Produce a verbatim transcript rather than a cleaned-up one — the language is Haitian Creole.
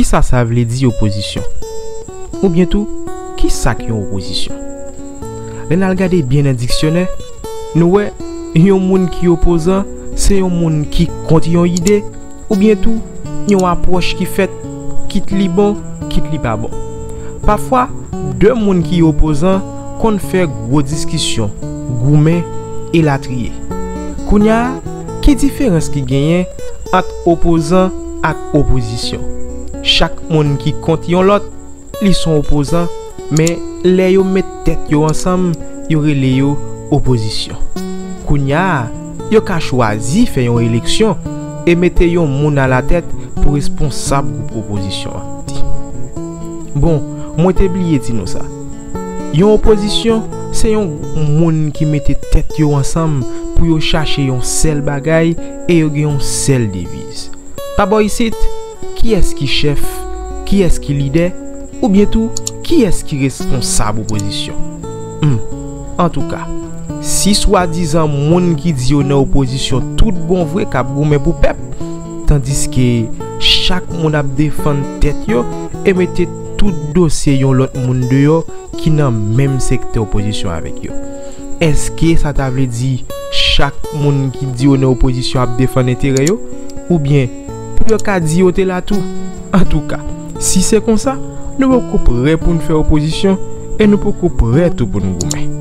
ça ça veut dire opposition? Ou bien tout, qui ça qui est opposition? L'on a regardé bien dans le dictionnaire, nous ouais, yon monde qui opposant, c'est yon monde qui compte yon idée, ou bien tout, yon approche qui fait, quitte li bon, quitte li pas bon. Parfois, deux monde qui opposant, qu'on fait gros discussion, gourmet et la trier. Kounya, qui différence qui gagne entre opposant et opposition? Chaque monde qui compte yon l'autre, ils sont opposants, mais les yo met tête yo ensemble, yo relé yo opposition. Kounya, yo ka choisi faire une élection et mettre yon moun à la tête pour responsable de opposition. Bon, moi t'ai oublié di nou ça. Yon opposition, c'est yon moun qui mette tête yo ensemble pour yo chercher yon seul bagay et yo gen yon seul devise. D'abord ici, qui est-ce qui chef, qui est-ce qui leader, ou bien tout, qui est-ce qui responsable opposition? Hmm. En tout cas, si soi-disant moun qui dit yon opposition tout bon vrai k'ap goumé pour pep, tandis que chaque moun ap défendre tête yo et mette tout dossier yon l'autre moun de yo qui nan même secteur opposition avec yo. Est-ce que ça t'a veut dire chaque moun qui dit yon opposition ap défendre intérêt yo, ou bien pour yo ka di yo te là tout? En tout cas, si c'est comme ça, nous pouvons prêt pour nous faire opposition et nous pouvons prêt tout pour nous goumer.